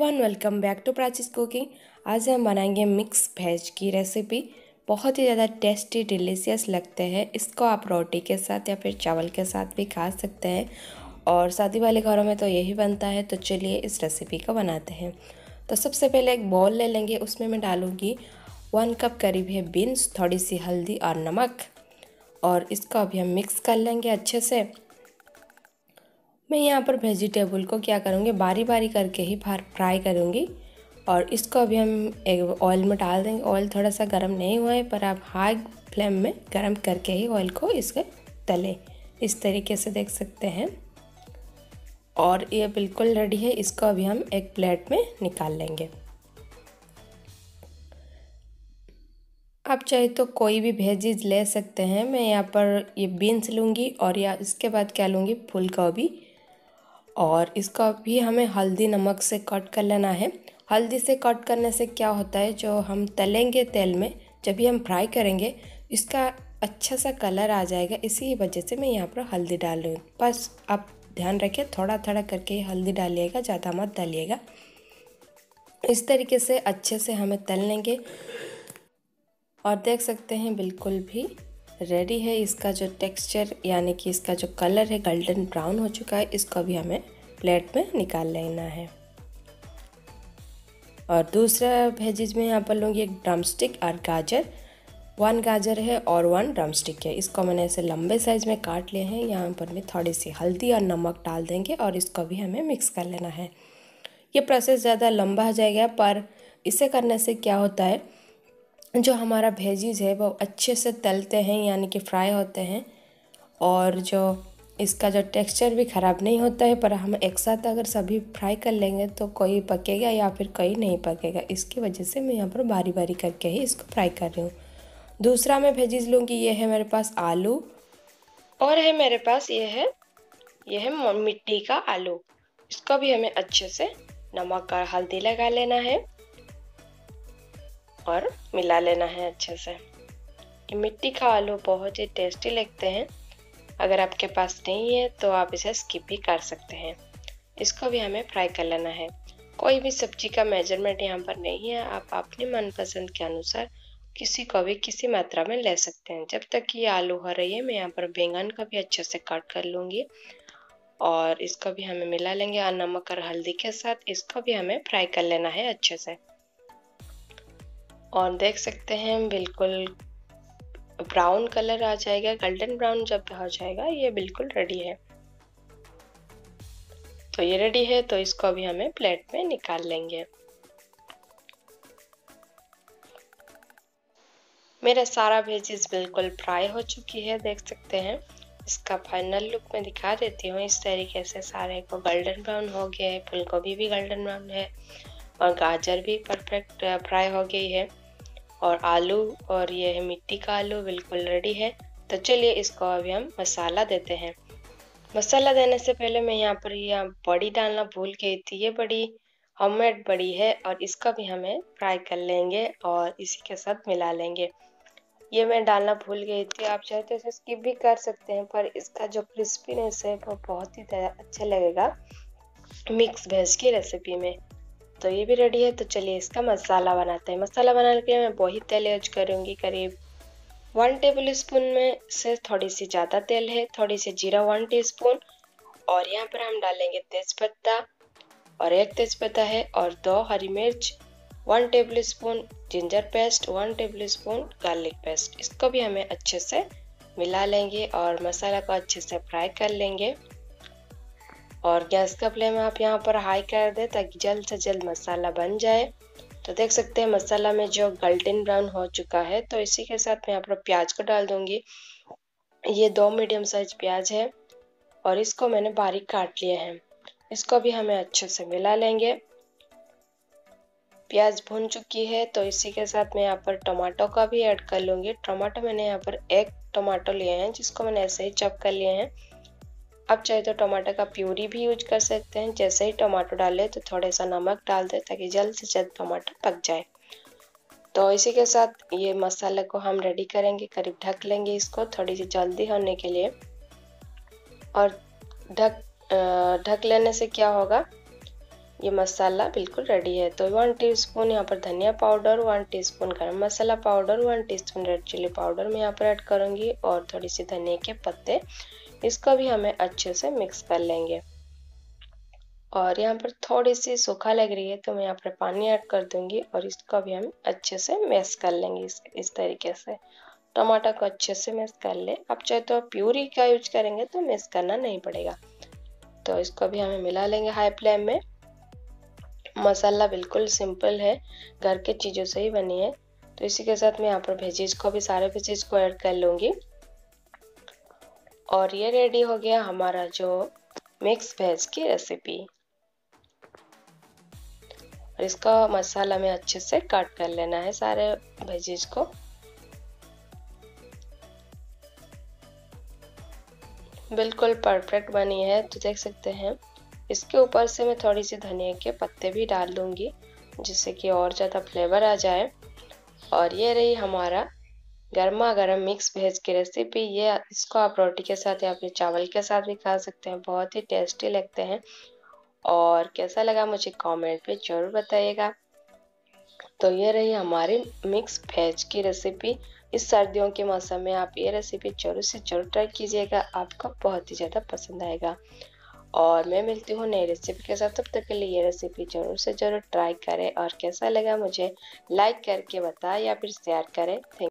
Everyone, welcome back to Prachi's cooking. आज हम बनाएंगे मिक्स वेज की रेसिपी। बहुत ही ज़्यादा टेस्टी डिलीशियस लगते हैं। इसको आप रोटी के साथ या फिर चावल के साथ भी खा सकते हैं और शादी वाले घरों में तो यही बनता है। तो चलिए इस रेसिपी को बनाते हैं। तो सबसे पहले एक बाउल ले लेंगे, उसमें मैं डालूँगी 1 कप करीब है बीन्स, थोड़ी सी हल्दी और नमक, और इसको अभी हम मिक्स कर लेंगे अच्छे से। मैं यहाँ पर वेजिटेबल को क्या करूँगी, बारी बारी करके ही फ्राई करूँगी और इसको अभी हम एक ऑयल में डाल देंगे। ऑयल थोड़ा सा गर्म नहीं हुआ है, पर आप हाई फ्लेम में गर्म करके ही ऑयल को इसके तलें। इस तरीके से देख सकते हैं और ये बिल्कुल रेडी है। इसको अभी हम एक प्लेट में निकाल लेंगे। आप चाहे तो कोई भी वेजीज ले सकते हैं। मैं यहाँ पर ये बीन्स लूँगी और या इसके बाद क्या लूँगी, फूल गोभी, और इसका भी हमें हल्दी नमक से कट कर लेना है। हल्दी से कट करने से क्या होता है, जो हम तलेंगे तेल में, जब भी हम फ्राई करेंगे इसका अच्छा सा कलर आ जाएगा। इसी वजह से मैं यहाँ पर हल्दी डाल रही हूँ। बस आप ध्यान रखिए, थोड़ा थोड़ा करके हल्दी डालिएगा, ज़्यादा मत डालिएगा। इस तरीके से अच्छे से हमें तल लेंगे और देख सकते हैं बिल्कुल भी रेडी है। इसका जो टेक्सचर यानी कि इसका जो कलर है गोल्डन ब्राउन हो चुका है। इसको भी हमें प्लेट में निकाल लेना है। और दूसरा वेजिज में यहाँ पर लूँगी एक ड्रमस्टिक और गाजर। 1 गाजर है और 1 ड्रमस्टिक है। इसको मैंने ऐसे लंबे साइज में काट लिए हैं। यहाँ पर मैं थोड़ी सी हल्दी और नमक डाल देंगे और इसको भी हमें मिक्स कर लेना है। ये प्रोसेस ज़्यादा लंबा हो जाएगा, पर इसे करने से क्या होता है, जो हमारा वेजीज है वो अच्छे से तलते हैं यानी कि फ्राई होते हैं, और जो इसका जो टेक्सचर भी ख़राब नहीं होता है। पर हम एक साथ अगर सभी फ्राई कर लेंगे तो कोई पकेगा या फिर कोई नहीं पकेगा। इसकी वजह से मैं यहाँ पर बारी बारी करके ही इसको फ्राई कर रही हूँ। दूसरा मैं वेजीज लूँगी, ये है मेरे पास आलू, और है मेरे पास ये है मिट्टी का आलू। इसको भी हमें अच्छे से नमक और हल्दी लगा लेना है और मिला लेना है अच्छे से। ये मिट्टी का आलू बहुत ही टेस्टी लगते हैं। अगर आपके पास नहीं है तो आप इसे स्किप भी कर सकते हैं। इसको भी हमें फ्राई कर लेना है। कोई भी सब्जी का मेजरमेंट यहाँ पर नहीं है, आप अपने मनपसंद के अनुसार किसी को भी किसी मात्रा में ले सकते हैं। जब तक ये आलू हो रही है, मैं यहाँ पर बैंगन का भी अच्छे से कट कर लूँगी और इसको भी हमें मिला लेंगे और नमक और हल्दी के साथ इसको भी हमें फ्राई कर लेना है अच्छे से। और देख सकते हैं बिल्कुल ब्राउन कलर आ जाएगा, गोल्डन ब्राउन जब हो जाएगा ये बिल्कुल रेडी है। तो ये रेडी है, तो इसको अभी हमें प्लेट में निकाल लेंगे। मेरा सारा वेजीज बिल्कुल फ्राई हो चुकी है, देख सकते हैं। इसका फाइनल लुक मैं दिखा देती हूँ। इस तरीके से सारे को गोल्डन ब्राउन हो गया है। फूल गोभी भी गोल्डन ब्राउन है और गाजर भी परफेक्ट फ्राई हो गई है, और आलू और ये है मिट्टी का आलू बिल्कुल रेडी है। तो चलिए इसको अभी हम मसाला देते हैं। मसाला देने से पहले मैं यहाँ पर बड़ी डालना भूल गई थी। ये बड़ी होममेड बड़ी है और इसका भी हमें फ्राई कर लेंगे और इसी के साथ मिला लेंगे। ये मैं डालना भूल गई थी। आप चाहे तो इसे स्किप भी कर सकते हैं, पर इसका जो क्रिस्पीनेस है वो बहुत ही अच्छा लगेगा मिक्स वेज की रेसिपी में। तो ये भी रेडी है। तो चलिए इसका मसाला बनाते हैं। मसाला बनाने के लिए मैं वही तेल यूज करूँगी, करीब 1 टेबल स्पून में से थोड़ी सी ज़्यादा तेल है। थोड़ी सी जीरा 1 टीस्पून, और यहाँ पर हम डालेंगे तेज़पत्ता, और 1 तेज़पत्ता है, और 2 हरी मिर्च, 1 tablespoon ginger paste, 1 tablespoon garlic paste. इसको भी हमें अच्छे से मिला लेंगे और मसाला को अच्छे से फ्राई कर लेंगे। और गैस का फ्लेम आप यहाँ पर हाई कर दें ताकि जल्द से जल्द मसाला बन जाए। तो देख सकते हैं मसाला में जो गोल्डन ब्राउन हो चुका है। तो इसी के साथ मैं यहाँ पर प्याज को डाल दूंगी। ये 2 मीडियम साइज प्याज है और इसको मैंने बारीक काट लिए हैं। इसको भी हमें अच्छे से मिला लेंगे। प्याज भून चुकी है, तो इसी के साथ मैं यहाँ पर टमाटो का भी ऐड कर लूँगी। टमाटो मैंने यहाँ पर 1 टमाटो लिए हैं, जिसको मैंने ऐसे ही चॉप कर लिए हैं। आप चाहे तो टमाटर का प्यूरी भी यूज कर सकते हैं। जैसे ही टमाटर डालें तो थोड़ा सा नमक डाल दें ताकि जल्द से जल्द टमाटर पक जाए। तो इसी के साथ ये मसाले को हम रेडी करेंगे। करीब ढक लेंगे इसको थोड़ी सी जल्दी होने के लिए। और ढक लेने से क्या होगा, ये मसाला बिल्कुल रेडी है। तो 1 टीस्पून यहाँ पर धनिया powder, 1 teaspoon garam masala powder, 1 teaspoon red chilli powder मैं यहाँ पर ऐड करूँगी और थोड़ी सी धनिया के पत्ते। इसको भी हमें अच्छे से मिक्स कर लेंगे। और यहाँ पर थोड़ी सी सूखा लग रही है तो मैं यहाँ पर पानी ऐड कर दूंगी और इसको भी हम अच्छे से मैश कर लेंगे इस तरीके से। टमाटर को अच्छे से मैश कर ले। आप चाहे तो प्यूरी का यूज करेंगे तो मैश करना नहीं पड़ेगा। तो इसको भी हमें मिला लेंगे हाई फ्लेम में। मसाला बिल्कुल सिंपल है, घर के चीज़ों से ही बनी है। तो इसी के साथ मैं यहाँ पर वेजिज को भी सारे वेजिज को ऐड कर लूँगी। और ये रेडी हो गया हमारा जो मिक्स वेज की रेसिपी। और इसका मसाला में अच्छे से कट कर लेना है सारे वेजिज को। बिल्कुल परफेक्ट बनी है। तो देख सकते हैं इसके ऊपर से मैं थोड़ी सी धनिया के पत्ते भी डाल दूंगी जिससे कि और ज़्यादा फ्लेवर आ जाए। और ये रही हमारा गर्मा गर्म मिक्स वेज की रेसिपी। ये इसको आप रोटी के साथ या फिर चावल के साथ भी खा सकते हैं, बहुत ही टेस्टी लगते हैं। और कैसा लगा मुझे कमेंट पे जरूर बताइएगा। तो ये रही हमारी मिक्स वेज की रेसिपी। इस सर्दियों के मौसम में आप ये रेसिपी जरूर से जरूर ट्राई कीजिएगा, आपको बहुत ही ज़्यादा पसंद आएगा। और मैं मिलती हूँ नई रेसिपी के साथ, तब तक के लिए ये रेसिपी जरूर से जरूर ट्राई करें और कैसा लगा मुझे लाइक करके बताएं या फिर शेयर करें। थैंक